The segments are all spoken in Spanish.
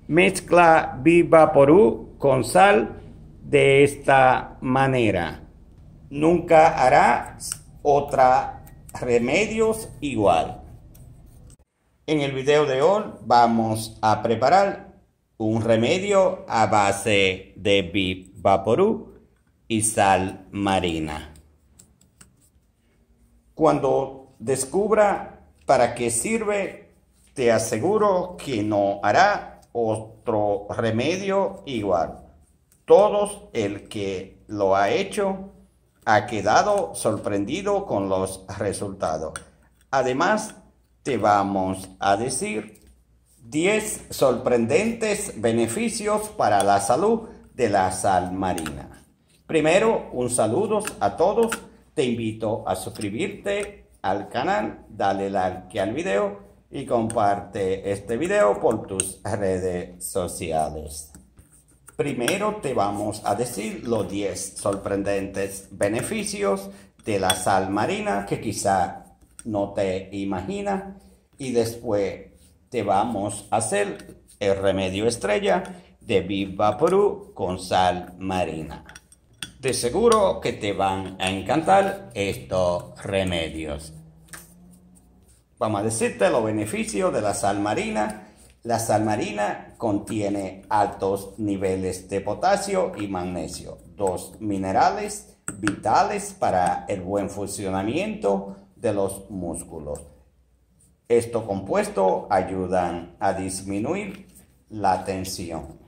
Mezcla Vivaporú con sal de esta manera. Nunca hará otra remedios igual. En el video de hoy vamos a preparar un remedio a base de Vivaporú y sal marina. Cuando descubra para qué sirve, te aseguro que no hará otro remedio igual. Todos el que lo ha hecho ha quedado sorprendido con los resultados. Además, te vamos a decir 10 sorprendentes beneficios para la salud de la sal marina. Primero, un saludo a todos. Te invito a suscribirte al canal, dale like al video y comparte este video por tus redes sociales. Primero te vamos a decir los 10 sorprendentes beneficios de la sal marina que quizá no te imaginas, y después te vamos a hacer el remedio estrella de Vivaporú con sal marina. De seguro que te van a encantar estos remedios. Vamos a decirte los beneficios de la sal marina. La sal marina contiene altos niveles de potasio y magnesio, dos minerales vitales para el buen funcionamiento de los músculos. Estos compuestos ayudan a disminuir la tensión.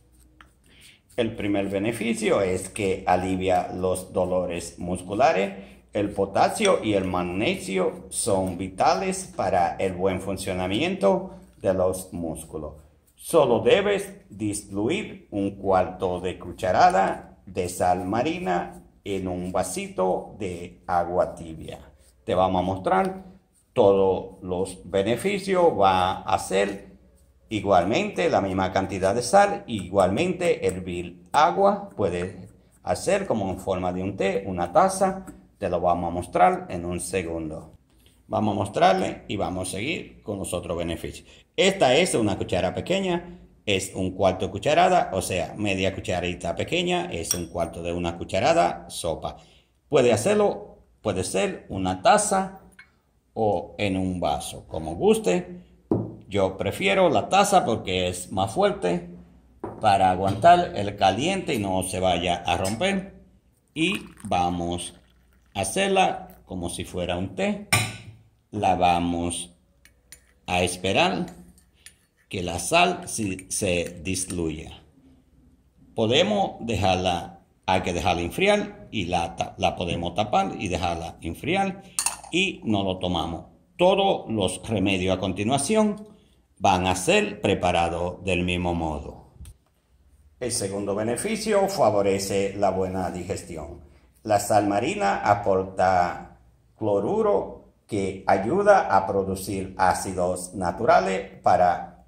El primer beneficio es que alivia los dolores musculares. El potasio y el magnesio son vitales para el buen funcionamiento de los músculos. Solo debes diluir un cuarto de cucharada de sal marina en un vasito de agua tibia. Te vamos a mostrar todos los beneficios. Va a ser igualmente la misma cantidad de sal, igualmente hervir agua. Puedes hacer como en forma de un té, una taza. Te lo vamos a mostrar en un segundo. Vamos a mostrarle y vamos a seguir con los otros beneficios. Esta es una cuchara pequeña, es un cuarto de cucharada, o sea, media cucharadita pequeña, es un cuarto de una cucharada sopa. Puede hacerlo, puede ser una taza o en un vaso, como guste. Yo prefiero la taza porque es más fuerte para aguantar el caliente y no se vaya a romper. Y vamos a hacerla como si fuera un té. La vamos a esperar que la sal se diluya. Podemos dejarla, hay que dejarla enfriar y la podemos tapar y dejarla enfriar y no lo tomamos. Todos los remedios a continuación van a ser preparados del mismo modo. El segundo beneficio favorece la buena digestión. La sal marina aporta cloruro que ayuda a producir ácidos naturales para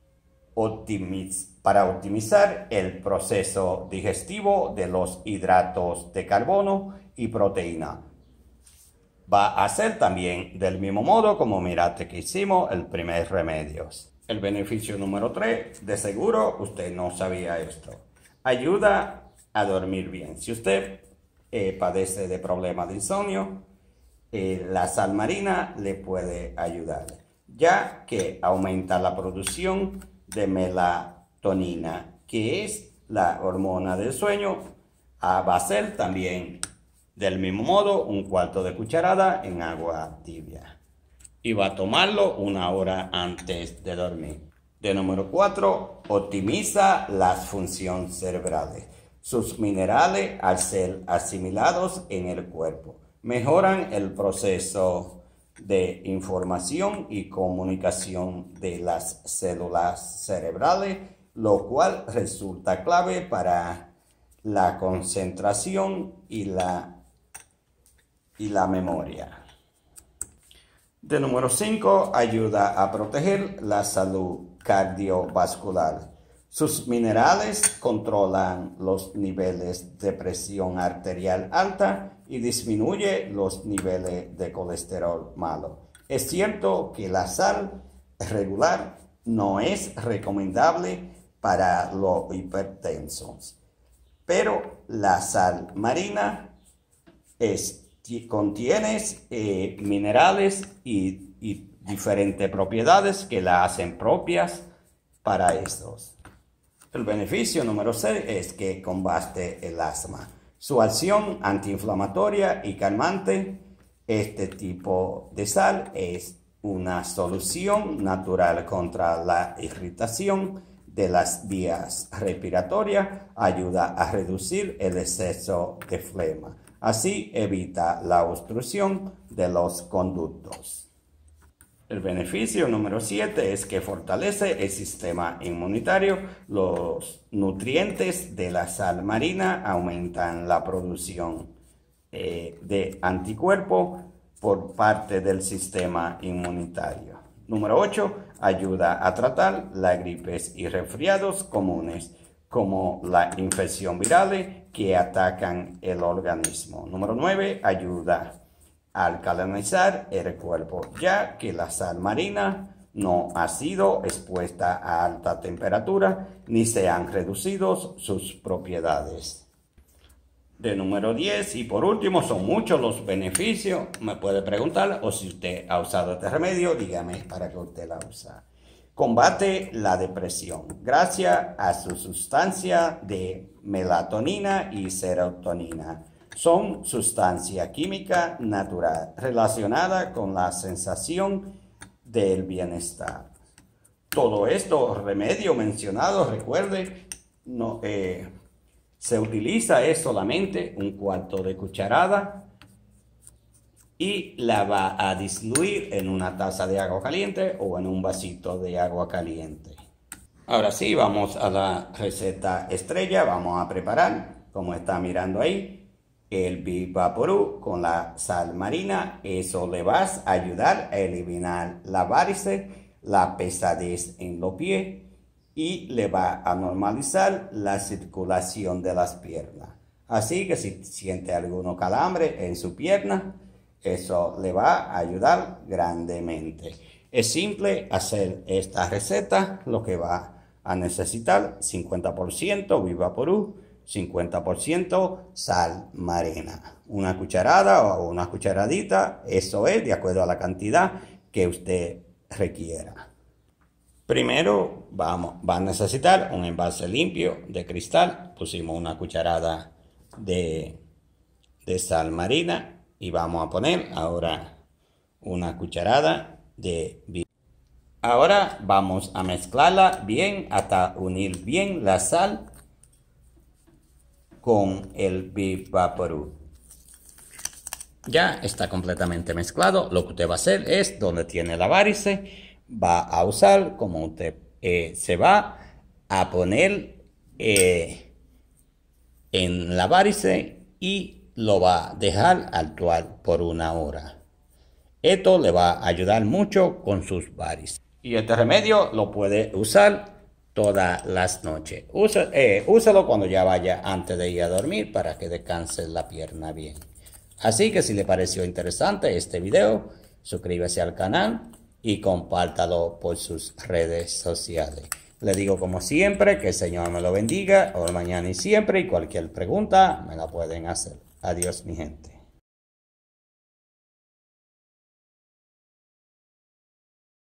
optimizar el proceso digestivo de los hidratos de carbono y proteína. Va a ser también del mismo modo como mirate que hicimos el primer remedio. El beneficio número 3, de seguro usted no sabía esto. Ayuda a dormir bien. Si usted padece de problemas de insomnio, la sal marina le puede ayudar, ya que aumenta la producción de melatonina, que es la hormona del sueño. Va a ser también del mismo modo un cuarto de cucharada en agua tibia. Y va a tomarlo una hora antes de dormir. De número 4, optimiza las funciones cerebrales. Sus minerales, al ser asimilados en el cuerpo, mejoran el proceso de información y comunicación de las células cerebrales, lo cual resulta clave para la concentración y la memoria. De número 5, ayuda a proteger la salud cardiovascular. Sus minerales controlan los niveles de presión arterial alta y disminuye los niveles de colesterol malo. Es cierto que la sal regular no es recomendable para los hipertensos. Pero la sal marina contiene minerales y diferentes propiedades que la hacen propias para estos. El beneficio número 6 es que combate el asma. Su acción antiinflamatoria y calmante, este tipo de sal es una solución natural contra la irritación de las vías respiratorias, ayuda a reducir el exceso de flema. Así evita la obstrucción de los conductos. El beneficio número 7 es que fortalece el sistema inmunitario. Los nutrientes de la sal marina aumentan la producción de anticuerpos por parte del sistema inmunitario. Número 8. Ayuda a tratar las gripes y resfriados comunes, como la infección viral que atacan el organismo. Número 9. Ayuda a alcalinizar el cuerpo, ya que la sal marina no ha sido expuesta a alta temperatura ni se han reducido sus propiedades. De número 10 y por último, son muchos los beneficios. Me puede preguntar, o si usted ha usado este remedio, dígame para que usted la usa. Combate la depresión gracias a su sustancia de melatonina y serotonina. Son sustancia química natural relacionada con la sensación del bienestar. Todo esto remedio mencionado, recuerde, se utiliza solamente un cuarto de cucharada y la va a diluir en una taza de agua caliente o en un vasito de agua caliente. Ahora sí, vamos a la receta estrella. Vamos a preparar, como está mirando ahí, el Vivaporub con la sal marina. Eso le va a ayudar a eliminar la varices, la pesadez en los pies y le va a normalizar la circulación de las piernas. Así que si siente algún calambre en su pierna, eso le va a ayudar grandemente. Es simple hacer esta receta. Lo que va a necesitar: 50% Vivaporub, 50% sal marina, una cucharada o una cucharadita, eso es de acuerdo a la cantidad que usted requiera. Primero va a necesitar un envase limpio de cristal. Pusimos una cucharada de sal marina y vamos a poner ahora una cucharada de Vivaporub. Ahora vamos a mezclarla bien hasta unir bien la sal con el Vivaporub. Ya está completamente mezclado. Lo que usted va a hacer es, donde tiene la varice, va a usar, como usted se va a poner en la varice y lo va a dejar actuar por 1 hora. Esto le va a ayudar mucho con sus varices. Y este remedio lo puede usar todas las noches. Úsalo cuando ya vaya antes de ir a dormir para que descanse la pierna bien. Así que si le pareció interesante este video, suscríbase al canal y compártalo por sus redes sociales. Le digo como siempre que el Señor me lo bendiga, hoy, mañana y siempre, y cualquier pregunta me la pueden hacer. Adiós, mi gente.